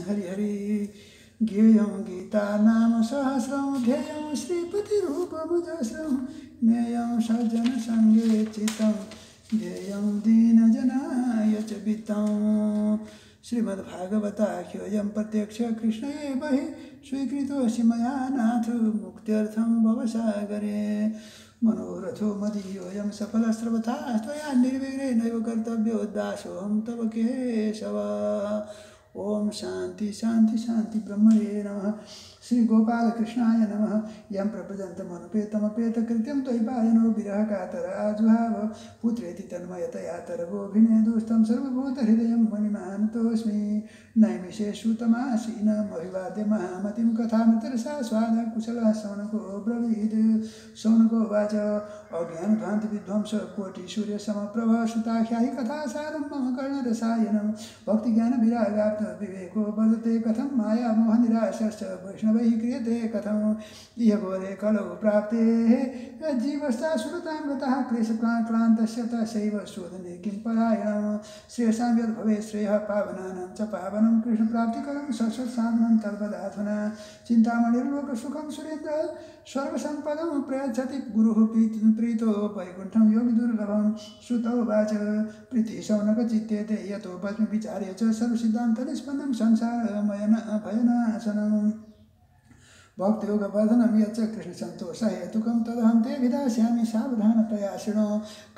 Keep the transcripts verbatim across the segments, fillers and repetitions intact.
हरि हरि ज्ञेयं गीता नाम सहस्रं ध्येयं श्रीपतिरूपमुजस्रं ज्ञेयं सज्जनसङ्गे चितं ध्येयं दीनजनाय च वित्तं श्रीमद्भागवताख्योऽयं प्रत्यक्ष कृष्ण एव हि स्वीकृतोऽसि मया नाथ मुक्त्यर्थं भवसागरे मनोरथो मदीयोऽयं सफलस्रवथा त्वया निर्विघ्नेनैव कर्तव्यो दासोऽहं तव केशव। ओम शांति शांति शांति ब्रह्मणे नमः। श्री गोपाल कृष्णाय नमः। यं प्रपजन्तमनुपेतमपेत कृत्यं त्वयिपायनो विरह कातर आजुहाव पुत्रेति तन्मयतया तरवोऽभिनेदुस्तं सर्वभूतहृदयं मणिमानतोऽस्मि नैमिषेषु तमासीनमभिवाद्य महामतिं कथामृतरसा स्वाद कुशलः शौनको ब्रवीद्। शौनको वाच अज्ञानध्वान्तविध्वंस कोटिसूर्यसमप्रभ सुताख्यायि कथासारं मम कर्णरसायनं भक्तिज्ञानविरागाप्त विवेको वर्धते कथं माया मोहनिराशश्च वैष्णवैः क्रियते कथं इह घोरे कलौ प्राप्ते जीवस्तासुरतां गतः क्लेशक्लान्तस्य तस्यैव शोधने किं परायणं श्रेयसां यद् भवेत् श्रेयः पावनानां च पावनं कृष्णप्राप्तिकरं शाश्वतसाधनं तद्वदाधुना चिन्तामणिर्लोकसुखं सुरेन्द्र स्वर्गसम्पदं प्रयच्छति गुरुः प्रीतो वैकुण्ठं योगिदुर्लभं श्रुतौ वाच प्रीतिशौनकचित्ते ते यतो पद्मे विचार्य च सर्वसिद्धान्तनिष्पन्नं संसारमयन भयनाशनम् भक्तियोगवर्धनं यच्च कृष्णसन्तोषहेतुकं तदहं ते विधास्यामि सावधानतया शृणु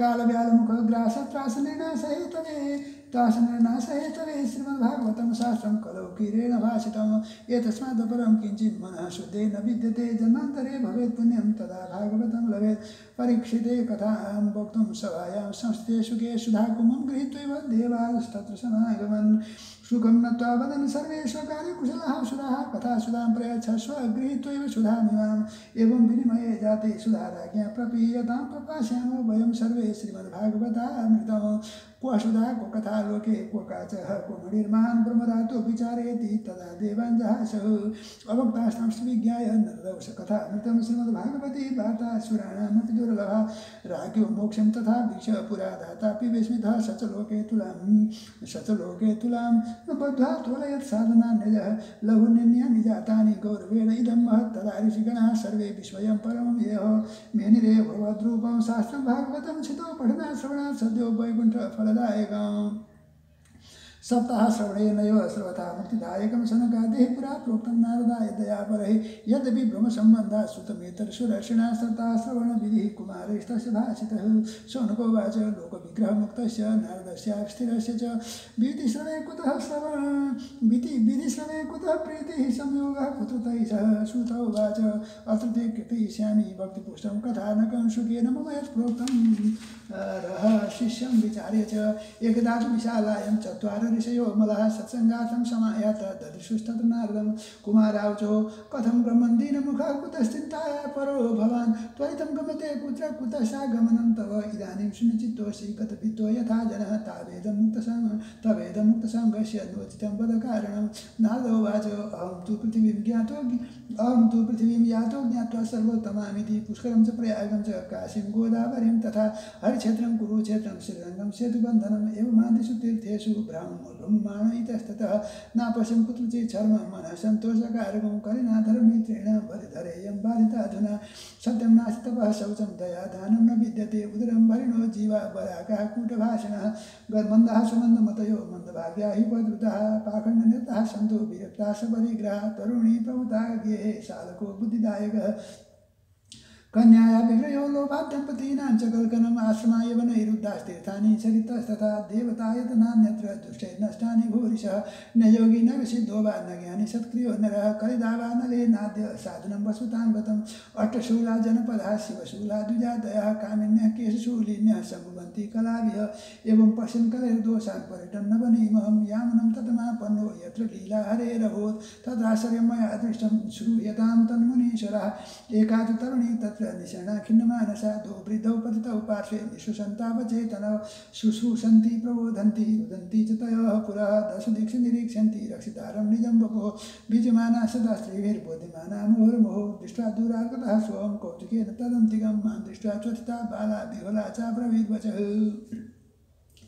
कालव्यालमुखग्रासत्रासनिर्नाशहेतवे त्रासनिर्नाशहेतवे श्रीमद्भागवतं शास्त्रं कलौ कीरेण भाषितम् एतस्मादपरं किञ्चित् मनः शुद्धे न विद्यते जन्मान्तरे भवेत् पुण्यं तदा भागवतं लभेत् परीक्षिते कथां वक्तुं सभायां संस्थे सुखे सुधाकुमं गृहीत्वैव देवास्तत्र समागमन् सुखं नत्वा वदन् सर्वे स्वकार्ये कुशलाः सुधाः कथा सुधां प्रयच्छस्व गृहीत्वैव सुधामिमाम् एवं विनिमये जाते सुधाराज्ञा प्रपीयतां प्रपास्यामो वयं सर्वे श्रीमद्भागवतामृतं क्व सुधा क्व कथा लोके क्व काचः क्व मणिर्मान् ब्रह्मधातु विचारयति तदा देवाञ्जहासः अवक्तास्तां विज्ञाय नरदौ स कथामृतं श्रीमद्भागवती वार्ता सुराणामपि दुर्लभा राज्ञो मोक्षं तथा वीक्ष्य पुरा दातापि विस्मितः सच लोके तुलां सच लोके तुलां बद्ध्वा तोलयत् साधनान्यजः लघुन्यन्यानि जातानि गौरवेण इदं महत् तदा ऋषिगणाः सर्वे विस्मयं परमं येह मेनिरे भवद्रूपं शास्त्रं भागवतं छितो पठनात् श्रवणात् सद्यो वैकुण्ठफलदायकम् सप्ताह श्रवणेनैव सर्वथा मुक्तिदायकं सनकादेः पुरा प्रोक्तं नारदाय दयापरैः यद्यपि ब्रह्मसम्बन्धात् श्रुतमेतत्सुदर्शिना सप्ताह श्रवणविधिः कुमारैस्तस्य भाषितः शौनकोवाच लोकविग्रहमुक्तस्य नारदस्यास्थिरस्य च विधिश्रवे कुतः श्रवण विधि विधिश्रवे कुतः प्रीतिः संयोगः कुत्र तैः सह श्रुतोवाच अत्र ते कीर्तयिष्यामि भक्तिपुष्टं कथानकं शुकेन मम यत् प्रोक्तं रः शिष्यं विचार्य च एकदा तु विशालायां चत्वार ऋषयो मलः सत्सङ्गातं समायात ददृशुस्तत्र नारदं कुमारावचो कथं ब्रह्मन्दीनमुखः कुतश्चिन्ताया परो भवान् त्वरितं गमते कुत्र कुतः सा गमनं तव इदानीं शून्यचित्तोऽसि गतपित्तो यथा जनः तावेदमुक्तसङ्ग तवेदमुक्तसङ्गस्य नोचितं वद कारणं नारदोवाच अहं तु पृथिवीं ज्ञातो अहं तु पृथिवीं यातो ज्ञात्वा सर्वोत्तमामिति पुष्करं च प्रयागं च काशीं गोदावरीं तथा हरिक्षेत्रं कुरुक्षेत्रं श्रीरङ्गं सेतुबन्धनम् एवमादिषु तीर्थेषु ब्रह्ममाण इतस्ततः नापश्यं कुत्रचित् शर्म मनः सन्तोषकारकं करिणा धर्मित्रेण बलिधरेयं बाधिताधुना सत्यं नास्ति तपः शौचं दया दानं न विद्यते उदरं भरिणो जीवा बलाकाः कूटभाषिणः गर्मन्दाः सुमन्दमतयो मन्दभाग्या हि पदृतः पाखण्डनिरताः सन्तो विरक्ताः सबलिग्रहाः तरुणी प्रभुता ज्ञेः शालको बुद्धिदायकः कन्याया विग्रहो लोभाद्यम्पतीनां च कल्कनम् आश्रमाय वनैरुद्धास्तीर्थानि चरितस्तथा देवतायतनान्यत्र दुष्टैर्नष्टानि भूरिशः न योगी न विसिद्धो वा न ज्ञानी सत्क्रियो नरः कलिदा वा नले नाद्य साधनं वसुतां गतम् अष्टशूला जनपदाः शिवशूला द्विजातयः कामिन्यः केशशूलिन्यः सम्भवन्ति कलाविह एवं पश्यन् कलेर्दोषान् पर्यटन् नवनीमहं यामनं ततमापन्नो यत्र लीला हरेरभूत् तदाश्चर्यं मया दृष्टं श्रूयतां तन्मुनीश्वरः एका तु तरुणी तत्र निशना खिन्नमानसा द्वौ वृद्धौ पतितौ पार्श्वे निःशुसन्तापचेतनौ शुश्रूषन्ति प्रबोधन्ति रुदन्ति च तयोः पुरः दशदिक्षु निरीक्षन्ति रक्षितारं निजं वपुः बीजमाना सदा स्त्रीभिर्बोध्यमाना मुहुर्मुहुः दृष्ट्वा दूरागतः स्वं कौतुकेन तदन्तिकं मां दृष्ट्वा चोथिता बाला विह्वला चाब्रवीद्वचः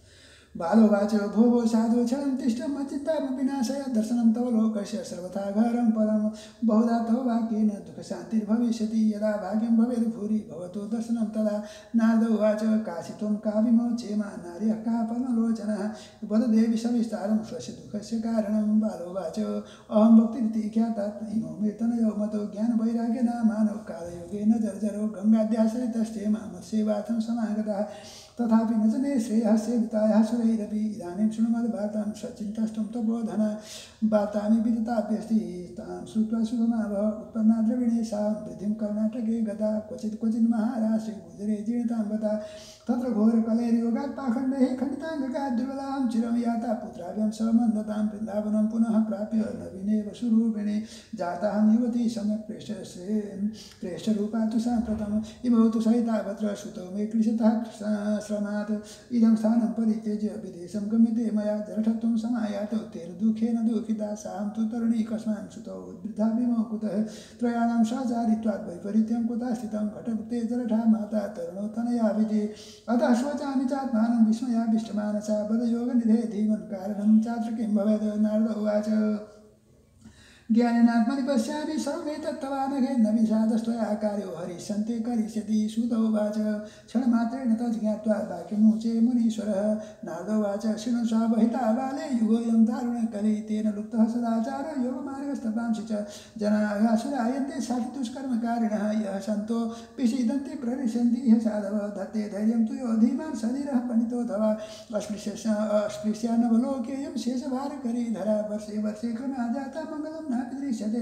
बालोवाच भो भो साधु क्षणं तिष्ठ मच्चित्तामविनाशय दर्शनं तव लोकस्य सर्वथा घरं परं बहुधा तव वाक्येन दुःखशान्तिर्भविष्यति यदा भाग्यं भवेत् भूरि भवतो दर्शनं तदा नारद उवाच काशी त्वं का विमोचेमा नार्यः का परमलोचनः वद देवि सविस्तारं स्वस्य दुःखस्य कारणं बालोवाच अहं भक्तिरिति ख्यातात् इमो मे तनयो मतो ज्ञानवैराग्यनामानौ कालयोगेन जर्जरो गङ्गाद्यासरितश्चेमा मत्सेवार्थं समागतः तथापि न जने श्रेयः सेवितायाः सुरैरपि इदानीं शृणुमद्वार्तां सचिन्तस्तुं तपोधन वार्तानि विदिताप्यस्ति तां श्रुत्वा सुखमावह उत्पन्ना द्रविणे सा वृद्धिं कर्णाटके गता क्वचित् क्वचित् महाराष्ट्रे गुजरे जीर्णतां गता तत्र घोरकलैर्योगात् पाखण्डैः खण्डिताङ्गकात् दुर्बलां चिरं याता पुत्राभ्यां समन्वतां वृन्दावनं पुनः प्राप्य नवीनेव सुरूपिणे जाताहं युवती सम्यक् प्रेष्यसे प्रेष्यरूपा तु साम्प्रतम् इमौ तु सहितावत्र श्रुतौ मे क्लिशतः श्रमात् इदं स्थानं परित्यज्य विदेशं गम्यते मया जलठत्वं समायातौ तेन दुःखेन दुःखिता साहं तु तरुणी कस्मान् श्रुतौ वृद्धा विमौ कुतः त्रयाणां सहचारित्वात् वैपरीत्यं कुतः स्थितं घटपुते जलठा माता तरुणो तनया विधि अतः शोचामि चात्मानं विस्मयाभिष्टमानसा बलयोगनिधे धीमन् कारणं चात्र किं भवेत् नारद उवाच ज्ञानेनात्मनि पश्यामि सर्वमेतत्तवानघे न विषादस्त्वया कार्यो हरिष्यन्ते करिष्यति श्रुत उवाच क्षणमात्रेण तत् ज्ञात्वा वाक्यमुचे मुनीश्वरः नारद उवाच शृणु स्वावहिता बाले युगोऽयं दारुणकले तेन लुप्तः सदाचारो योगमार्गस्तपांसि च जनाः सुरायन्ते साधिदुष्कर्मकारिणः यः सन्तो विषीदन्ति प्ररिष्यन्ति ह्य साधव धत्ते धैर्यं तु यो धीमान् शरीरः पणितोऽथवा अस्पृश्य अस्पृश्यानवलोकेयं शेषभारकरी धरा वर्षे वर्षे क्रमा जाता मङ्गलं दृश्यते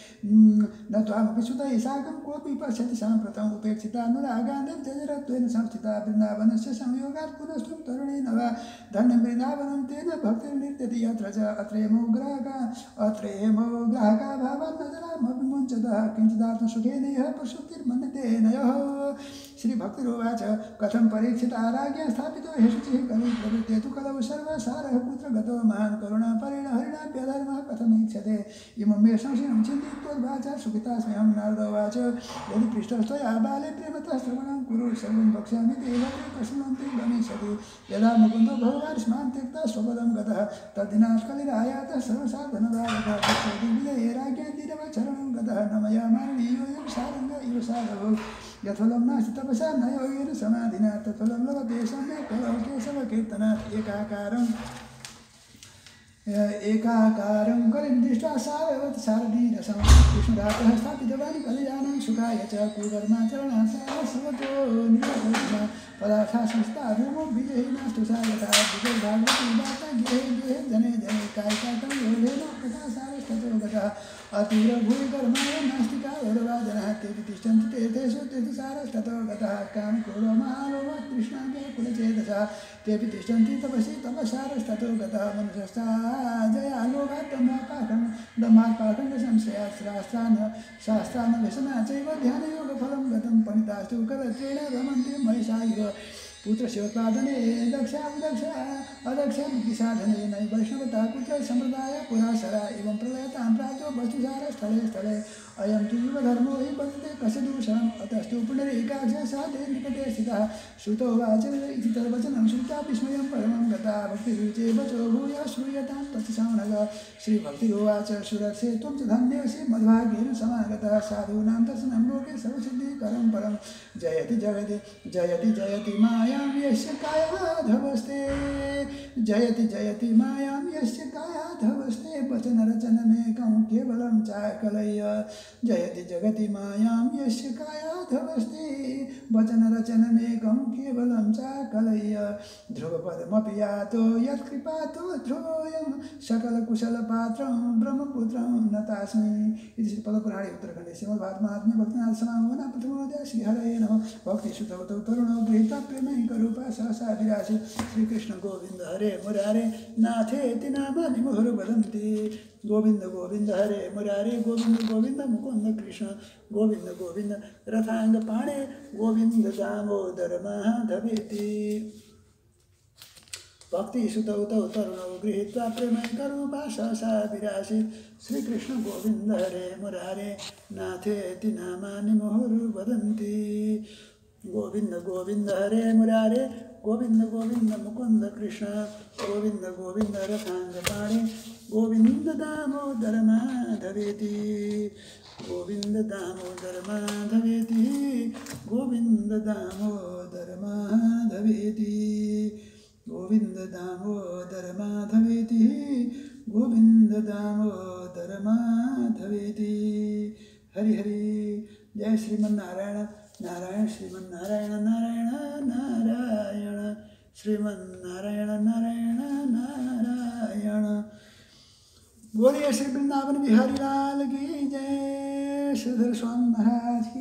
न त्वामपि सुतैः साकं कोऽपि पश्यति साम्प्रतम् उपेक्षितानुरागान्धर्जरत्वेन संस्थिता वृन्दावनस्य संयोगात् पुनस्त्वं तरुणेन वा धन्यं वृन्दावनं तेन भक्तिर्नित्यति यत्र च अत्रेमो ग्राहका अत्रेमो ग्राहका भावान् न जनामपि मुञ्चतः किञ्चिदात्मसुखेन यः प्रसुप्तिर्मन्यते नयः श्रीभक्तिरुवाच कथं परीक्षिता राज्ञा स्थापितो ह्य शुचिः खलु प्रवृत्ते तु कलौ सर्वसारः पुत्रगतो महान् करुणापरेण हरिणाप्यधर्मः कथमीक्षते इमं मे संशयं चिन्तयित्वा सुखितास्म्यहं नारद उवाच यदि पृष्ठस्थया बाले प्रेमतः श्रवणं कुरु सर्वं वक्ष्यामि ते प्रश्नन्ति गमिष्यति यदा मुकुन्दो भगवान् स्मान् त्यक्ता स्वपदं गतः तद्दिनात् कलिरायातः सर्वसाधनदायकः विजये राज्ञातिरवचरणं गतः न मया मानवीयोऽयं सारङ्ग इव साधवो यत्फलं नास्ति तपसा न योगेन समाधिना तत्फलं लभते सम्यक् कलौ केशवकीर्तनात् एकाकारम् एकाकारं कलिं दृष्ट्वा सारवत् सारदीरसं विष्णुरातः स्थापितवान् कल्याणं सुखाय च कुकर्माचरणा सर्वतो निरवधिना पदार्था संस्था धूमो विजयिनास्तु सा यथा विजयभागवती वार्ता गेहे गेहे जने जने कायिकातं योगेन कथा सारस्ततो गतः अतीरभूयकर्माय नास्तिका गौरवाजनः तेऽपि तिष्ठन्ति तीर्थेषु तीर्थसारस्ततो गतः कां क्रोधमालोभः कृष्णाङ्गे कुलचेतसः तेऽपि तिष्ठन्ति तपसि तपसारस्ततो गतः मनुष्यस्था जयालोभात् ब्रह्मापाठं ब्रह्मात्पाठं संशयात् शास्त्रान् शास्त्रान् व्यसना चैव ध्यानयोगफलं गतं पणितास्तु करत्वेन रमन्ति महिषा इव पुत्रस्योत्पादने दक्षा उदक्षा अदक्षा मुक्तिसाधने न वैष्णवता कुत्र सम्प्रदाय पुरासरा एवं प्रलयतां प्राप्तो वस्तुसार स्थले स्थले अयं तु युवधर्मो हि वर्तते कस्य दूषणम् अतस्तु पुनरेकाग्र साधे निकटे स्थितः श्रुतो वाच इति तद्वचनं श्रुत्वा विस्मयं परमं गता भक्तिरुचे वचो भूयः श्रूयतां तत्समनग श्रीभक्तिरुवाच सुरक्षे त्वं च धन्योऽसि मद्भाग्येन समागतः साधूनां दर्शनं लोके सर्वसिद्धिकरं परं जयति जगति जयति जयति मायां यस्य कायाधवस्ते जयति जयति मायां यस्य कायाधवस्ते वचनरचनमेकं केवलं चाकलय्य जयति जगति मायां यस्य कायाधवस्ते वचनरचनमेकं केवलं चाकलय्य ध्रुवपदमपि यातो यत्कृपातो ध्रुवोऽयं सकलकुशलपात्रं ब्रह्मपुत्रं नतास्मि इति श्रीपद्मपुराणे उत्तरखण्डे श्रीमद्भागवते भक्तिनाथ समागमः प्रथमोऽध्यायः श्रीहरये नमः भक्तिसुतवतौ तरुणो गृहीता प्रेमैकरूपा सहसा विरासि श्रीकृष्ण गोविन्द हरे मुरारे नाथेति नामानि मुहुर् वदन्ति गोविंद गोविंद हरे मुरारे गोविंद गोविंद मुकुंद कृष्ण गोविंद गोविंद रथांग पाणे गोविंद दामोदर माधवेति भक्ति सुतौ तौ तरुणौ गृहीत्वा प्रेमैकरूपा सहसा विरासीत् श्रीकृष्ण गोविंद हरे मुरारे नाथेति नामानि मुहुर् वदन्ति गोविंद गोविंद हरे मुरारे गोविंद गोविंद मुकुंद कृष्ण गोविंद गोविंद रसांग पाणे गोविंद दामोदर माधवेति गोविंद दामोदर माधवेति गोविंद दामोदर माधवेति गोविंद दामोदर माधवेति गोविंद दामोदर माधवेति। हरि हरि। जय श्रीमन नारायण नारायण श्रीमन नारायण नारायण नारायण श्रीमन नारायण नारायण नारायण। बोलिए श्री वृंदावन बिहारी लाल की जय। श्रीधर स्वामी महाराज